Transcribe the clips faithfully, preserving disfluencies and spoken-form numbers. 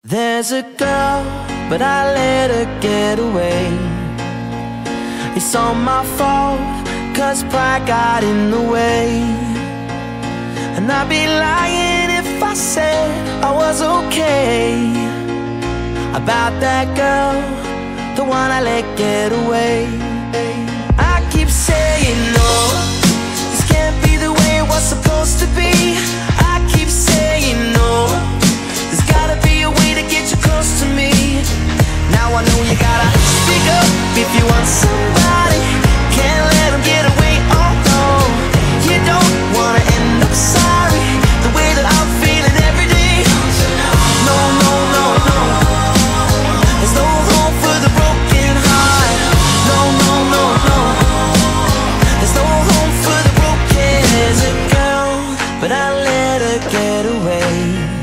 There's a girl, but I let her get away. It's all my fault, cause pride got in the way. And I'd be lying if I said I was okay about that girl, the one I let get away. I keep saying no, this can't be the way it was supposed to be. I keep saying no, there's gotta be a way to get you close to me. Now I know you gotta speak up if you want somebody. Can't let them get away, oh no. You don't wanna end up sorry, the way that I'm feeling every day. No, no, no, no, there's no hope for the broken heart. No, no, no, no, there's no hope for the broken. There's a girl, but I let her get away.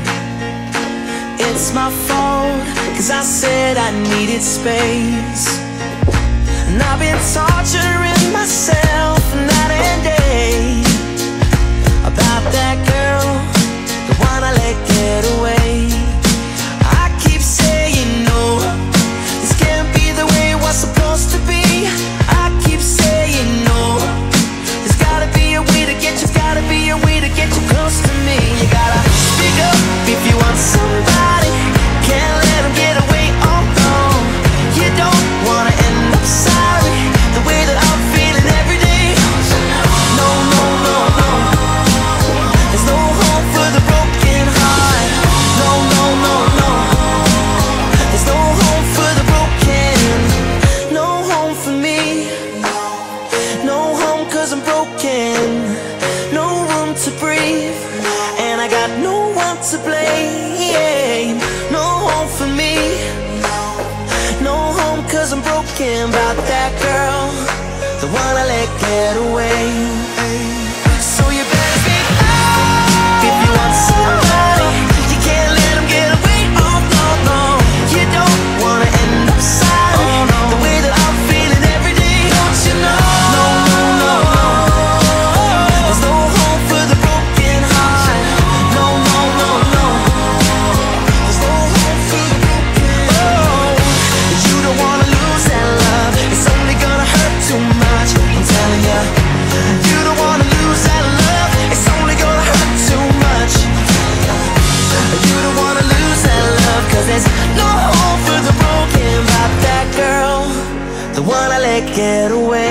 It's my fault, cause I said I needed space. And I've been torturing myself night and day about that girl, the one I let get away. I keep saying no, this can't be the way it was supposed to be. I keep saying no, there's gotta be a way to get you, gotta be a way to get you close to me. You gotta speak up if you want somebody. Can't let them get away, oh no. You don't wanna end up sorry, the way that I'm feeling every day. No, no, no, no, there's no hope for the broken heart. No, no, no, no, there's no hope for the broken. No home for me, no home cause I'm broken. No room to breathe, and I got no one to blame. No home for me, no home cause I'm broken about that girl, the one I let get away. So you better speak up if you want somebody. You can't let them get away, oh no, no. You don't wanna end up sorry, the way that I'm feeling every day. Don't you know? No, no, no, no, there's no hope for the broken heart. No, no, no, no, there's no hope for the broken. Oh, you don't wanna lose that love, it's only gonna hurt too much, I'm telling ya. You don't wanna lose that love, it's only gonna hurt too much. You don't wanna lose that love, cause there's no hope for the broken about that girl, the one I let get away.